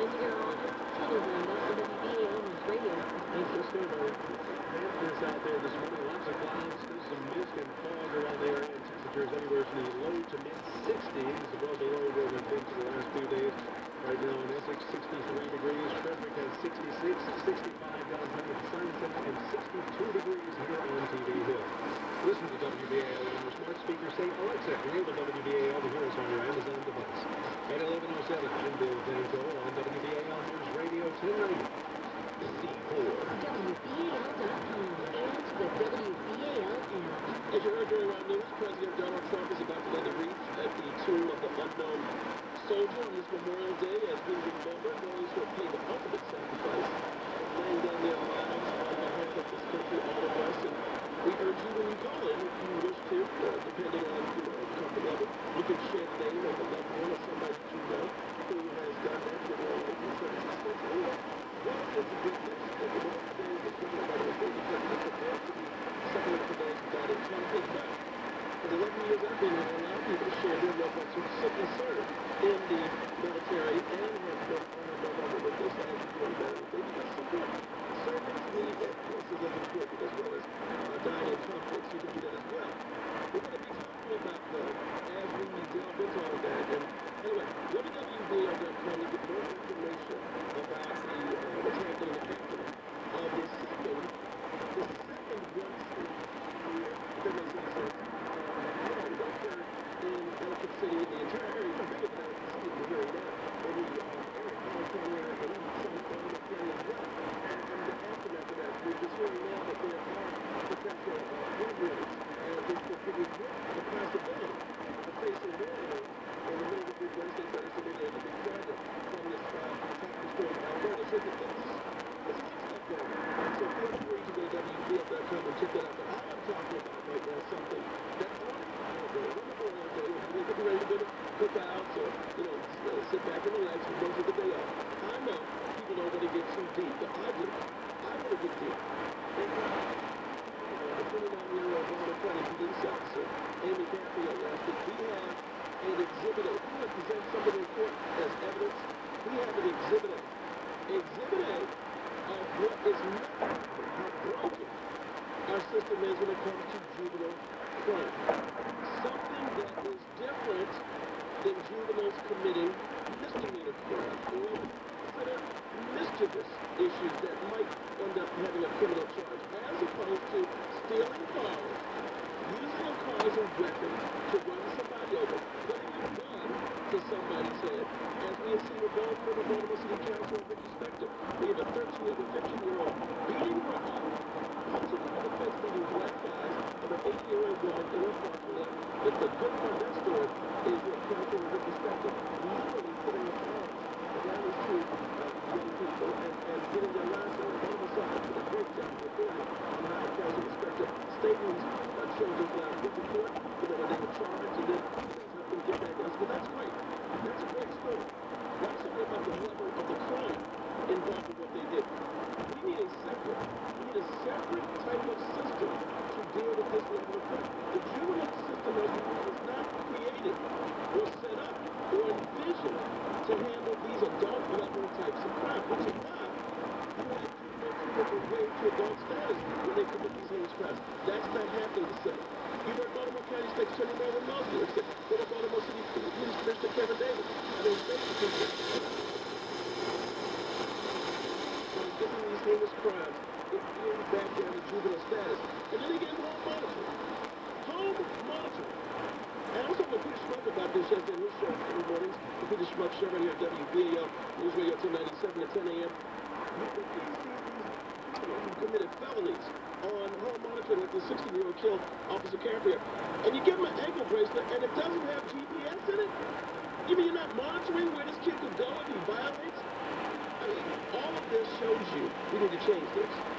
And you're on Telegram, WBAL News Radio. Interstate is out there this morning. Lots of clouds, still some mist and fog around the area. Temperatures anywhere from the low to mid-60s, above the low where we've been for the last few days. Right now in Essex, 63 degrees. Frederick has 66, 65 downtown at Sunset, and 62 degrees here on TV Hill. Listen to WBAL on your smart speaker. Say, Alexa, enable WBAL to hear us on your Amazon device. At 11:07, I'm Bill Danko on WBAL News Radio 1090. WBAL.com and the WBAL app. As you heard during our news, President Donald Trump is about to lay the wreath at the tomb of the unknown soldier on this Memorial Day as we remember those who have paid the ultimate sacrifice of laying down their lives on behalf of this country, all of us. And we urge you when you go in, if you wish to, depending on comfort level, you can share the name of a loved one or somebody that you know who has done that for their life in service. It's a good thing. The Memorial Day is going to be because we're prepared to be separated for those who died in conflict. But for the 11 years I've been here, a lot of people to share their loved ones who simply served in the military and have been honored no longer with this as you doing better. They need support. Service need that forces as important as well as dying in conflicts. You can do that as well. We're going to be talking about, though, as we delve into all of that. And anyway, WWBL.com, you get more information about what's happening in the capital of the second one state here. That makes any sense. Occurred in Ellicott City, the entire area, even bigger than Ellicott City, we're hearing now. And the California and even some Florida County as well. And the aftermath of that, we're just hearing now that there are potential rumors and this could be the possibility of facing more of those in the middle of the big Wednesday, Thursday, and the big project from this top story in Alberta. So there's a lot of stuff going on. So feel free to go to WBL.com and check that out. But I am talking about right now something that on Memorial Day, when you get ready to go to cookouts or, sit back and relax and go to the day off. I know people don't want to get too deep, but I do. I want to get deep. And the 29-year-old Baltimore County police officer, Amy Campbell, last week, we have an exhibit. If you want to present something in court as evidence, we have an exhibit. Exhibit A of what is not how broken our system is when it comes to juvenile crime. Something that is different than juveniles committing misdemeanor crimes or consider mischievous issues that might end up having a criminal charge, as opposed to stealing cars, using a car as a weapon to run somebody over, putting a gun to somebody's head, as we have seen with former Baltimore City Council Ricky Spector. We have a 13-year-old and 15-year-old beating her up, punching her in the face, beating black eyes of an 8-year-old woman in her parking lot. But the good part of that story is that Council Ricky Spector literally putting her arms around his two young people and getting their lives on the other side for the great job reporting on how Council Spector statements children's lives with the court, when they were charged, and then help them get back us. But that's great. That's a great story. That's something about the level of the crime involved in what they did. We need a separate type of system to deal with this level of crime. The juvenile system, as we know, was not created or set up or envisioned to handle these adult-level types of crime, which is why you have juveniles who way to adult status when they commit these heinous crimes. That's not happening the same. You heard Baltimore County State Attorney Marvin Mosley said, what about Baltimore City Police Commissioner Kevin Davis? I mean, basically, getting these heinous crimes, it's getting back down to juvenile status. And then again, home monitoring. Home monitoring. And I was talking to Peter Schmuck about this yesterday in his show every mornings. The Peter Schmuck show right here at WBAL News Radio 1097 at 10 a.m. Who committed felonies on home monitoring, like the 16-year-old killed Officer Campbell. And you give him an ankle bracelet, and it doesn't have GPS in it? You mean you're not monitoring where this kid could go if he violates? I mean, all of this shows you we need to change this.